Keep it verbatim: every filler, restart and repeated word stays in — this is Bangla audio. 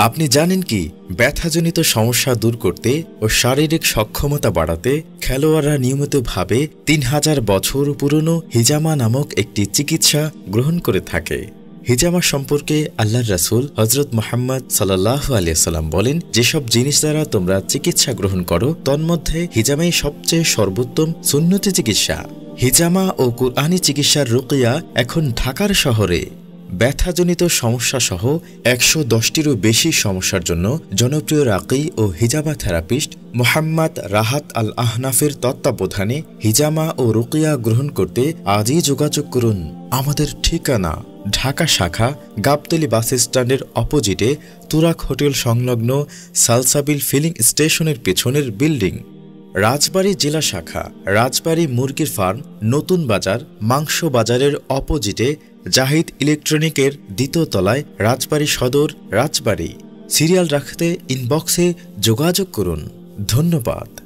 আপনি জানেন কি ব্যথাজনিত সমস্যা দূর করতে ও শারীরিক সক্ষমতা বাড়াতে খেলোয়াড়রা নিয়মিতভাবে তিন হাজার বছর পুরনো হিজামা নামক একটি চিকিৎসা গ্রহণ করে থাকে। হিজামা সম্পর্কে আল্লাহর রাসূল হযরত মুহাম্মদ সাল্লাল্লাহু আলাইহি ওয়াসাল্লাম বলেন, যেসব জিনিস দ্বারা তোমরা চিকিৎসা গ্রহণ করো তন্মধ্যে হিজামাই সবচেয়ে সর্বোত্তম সুন্নতি চিকিৎসা। হিজামা ও কুরআনী চিকিৎসার রুকিয়া এখন ঢাকার শহরে ব্যথাজনিত সমস্যা সহ একশো দশটিরও বেশি সমস্যার জন্য জনপ্রিয় রাকি ও হিজামা থেরাপিস্ট মোহাম্মদ রাহাত আল আহনাফের তত্ত্বাবধানে হিজামা ও রুকিয়া গ্রহণ করতে আজই যোগাযোগ করুন। আমাদের ঠিকানা ঢাকা শাখা গাবতলী বাস স্ট্যান্ডের অপোজিটে তুরাক হোটেল সংলগ্ন সালসাবিল ফিলিং স্টেশনের পেছনের বিল্ডিং। রাজবাড়ী জেলা শাখা রাজবাড়ী মুরগির ফার্ম, নতুন বাজার, মাংস বাজারের অপোজিটে জাহিদ ইলেকট্রনিকের দ্বিতীয় তলায়, রাজবাড়ী সদর, রাজবাড়ী। সিরিয়াল রাখতে ইনবক্সে যোগাযোগ করুন। ধন্যবাদ।